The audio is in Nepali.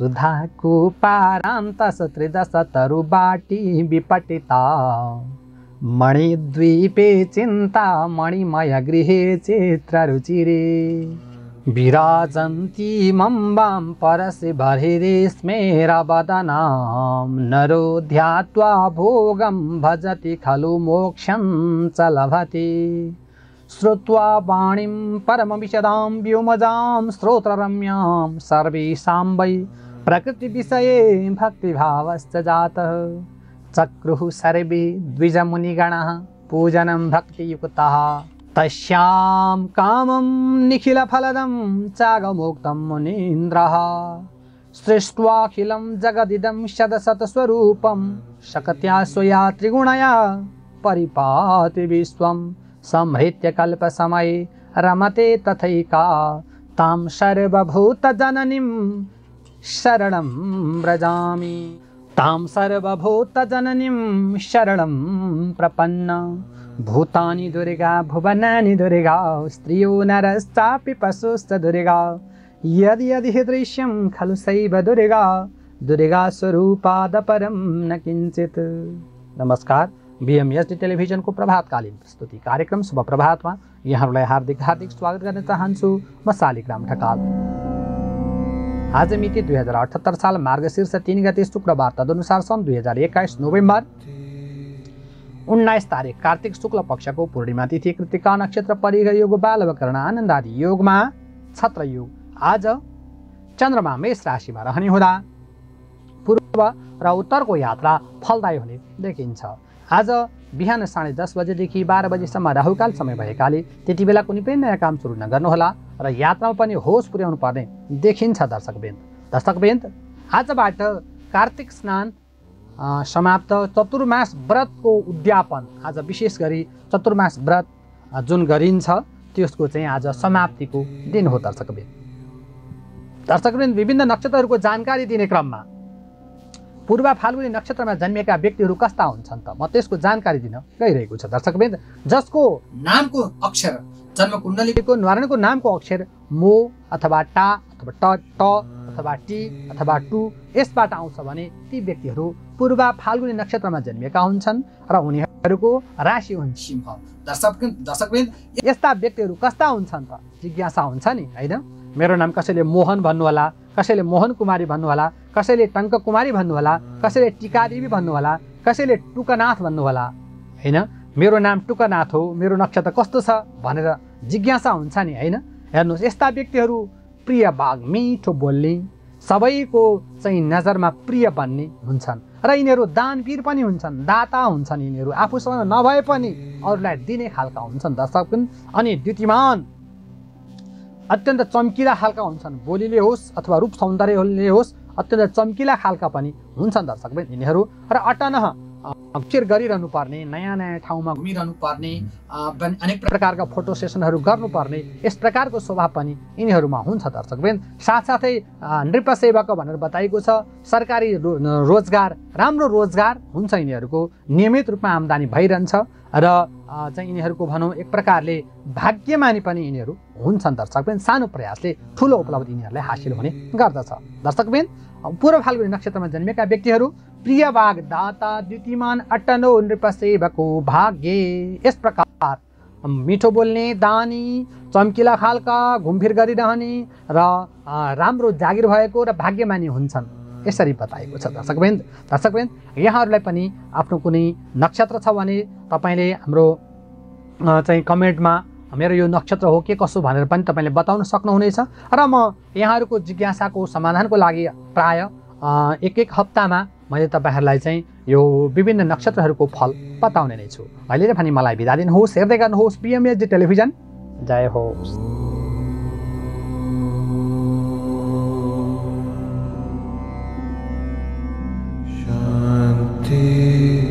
सुधाको पारान्तस त्रिदश तरुबाटी विपटिता मणिद्वीपे चिन्ता मणिमय गृहे चित्ररुचिरे विराजन्ती मम्बां परसि बर्हिरे स्मेरवदनां नरो ध्यात्वा भोगं भजति खलु मोक्षं च लभते श्रुत्वा वाणीं परमविशदां व्योमजां श्रोत्ररम्यां सर्वेषां वै प्रकृतिविषये भक्तिभावश्च जातः चक्रुः सर्वे द्विजमुनिगणः पूजनं भक्तियुक्तः तस्यां कामं निखिलफलदं चागमोक्तं मुनीन्द्रः सृष्ट्वाखिलं जगदिदं शतशतस्वरूपं शक्त्या स्वया त्रिगुणया परिपाति विश्वं संहृत्य कल्पसमये रमते तथैका तां सर्वभूतजननीं शरणं व्रजामि तां सर्वभूतजननीं शरणं प्रपन्न भूतानि दुर्गा भुवनानि दुर्गा स्त्रियो नरश्चापि पशुश्च दुर्गा यदि यदि हि दृश्यं खलु सैव दुर्गा दुर्गा स्वरूपादपरं न किञ्चित्। नमस्कार, बीएमएसडी टेलिभिजनको प्रभातकालीन प्रस्तुति कार्यक्रम शुभ प्रभातमा यहाँहरूलाई हार्दिक स्वागत गर्न चाहन्छु। म शालिग्राम ढकाल। आज मिति 2078 साल मार्गशीर्ष 3 गते शुक्रबार, तदनुसार सन् 2021 नोभेम्बर 19 तारिक कार्तिक शुक्ल पक्षको पूर्णिमा तिथि कृतिका नक्षत्र परिग योग बालवकर्ण आनन्दादि योगमा छत्र योग। आज चन्द्रमा मेष राशिमा रहने हुँदा पूर्व र उत्तरको यात्रा फलदायी हुने देखिन्छ। आज बिहान 10:30 बजेदेखि 12 बजेसम्म राहुकाल समय भएकाले त्यति बेला कुनै पनि नयाँ काम सुरु नगर्नुहोला र यात्रामा पनि होस पुर्याउनु पर्ने देखिन्छ। दर्शकवृन्द, आजबाट कार्तिक स्नान समाप्त, चतुर्मास व्रतको उद्यापन आज विशेष गरी चतुर्मास व्रत जुन गरिन्छ त्यसको चाहिँ आज समाप्तिको दिन हो। दर्शकवृन्द, विभिन्न नक्षत्रहरूको जानकारी दिने क्रममा पूर्व फाल्गुनी नक्षत्रमा जन्मिएका व्यक्तिहरू कस्ता हुन्छन् त म त्यसको जानकारी दिन गइरहेको छु। दर्शकवृन्द, जसको नामको अक्षर जन्म कुण्डलीको न्वारणको नामको अक्षर मो अथवा टा अथवा ट अथवा टी अथवा टु यसबाट आउँछ भने ती व्यक्तिहरू पूर्व फाल्गुनी नक्षत्रमा जन्मिएका हुन्छन् र उनीहरूको राशि हुन्छ सिंह। दर्शकवृन्द, यस्ता व्यक्तिहरू कस्ता हुन्छन् त जिज्ञासा हुन्छ नि, हैन? मेरो नाम कसैले मोहन भन्नुहोला, कसैले मोहन कुमारी भन्नुहोला, कसैले टङ्क कुमारी भन्नुहोला, कसैले टिकादेवी भन्नुहोला, कसैले टुकनाथ भन्नुहोला, हैन? मेरो नाम टुकनाथ हो, मेरो नक्षत्र कस्तो छ भनेर जिज्ञासा हुन्छ नि, हैन? हेर्नुहोस्, यस्ता व्यक्तिहरू प्रिय बाघ, मिठो बोल्ने, सबैको चाहिँ नजरमा प्रिय बन्ने हुन्छन् र यिनीहरू दानवीर पनि हुन्छन्, दाता हुन्छन्। यिनीहरू आफूसँग नभए पनि अरूलाई दिने खालका हुन्छन्। दर्शकवृन्द, अनि द्युतिमान अत्यन्त चम्किला खालका हुन्छन्, बोलीले होस् अथवा रूप सौन्दर्यले होस् अत्यन्त चम्किला खालका पनि हुन्छन्। दर्शकवृन्द, यिनीहरू र अटनह चिर गरिरहनु पर्ने, नयाँ नयाँ ठाउँमा घुमिरहनु पर्ने, अनेक प्रकारका फोटो सेसनहरू गर्नुपर्ने, यस प्रकारको स्वभाव पनि यिनीहरूमा हुन्छ। दर्शकवृन्द, साथसाथै नृपसेवक भनेर बताइएको छ, सरकारी रोजगार, राम्रो रोजगार हुन्छ यिनीहरूको, नियमित रूपमा आम्दानी भइरहन्छ र चाहिँ यिनीहरूको भनौँ एक प्रकारले भाग्यमानी पनि यिनीहरू हुन्छन्। दर्शकवृन्द, सानो प्रयासले ठुलो उपलब्धि यिनीहरूलाई हासिल हुने गर्दछ। दर्शकवृन्द, पूर्व फाल्गुनी नक्षत्रमा जन्मेका व्यक्तिहरू प्रिय बाघ, दाता, द्युतिमान, अट्टनो, नृपसेवको, भाग्य, यस प्रकार मिठो बोल्ने, दानी, चम्किला खालका, घुमफिर गरिरहने र राम्रो जागिर भएको र भाग्यमानी हुन्छन्, यसरी बताएको छ। दर्शकवृन्द, यहाँहरूलाई पनि आफ्नो कुनै नक्षत्र छ भने तपाईँले हाम्रो चाहिँ कमेन्टमा मेरो यो नक्षत्र हो के कसो भनेर पनि तपाईँले बताउन सक्नुहुनेछ र म यहाँहरूको जिज्ञासाको समाधानको लागि प्राय एक हप्तामा मैले तपाईँहरूलाई चाहिँ यो विभिन्न नक्षत्रहरूको फल बताउने नै छु। अहिले पनि मलाई बिदा दिनुहोस्, हेर्दै गर्नुहोस् बीएमएसडी टेलिभिजन। जय होस्। शान्ति।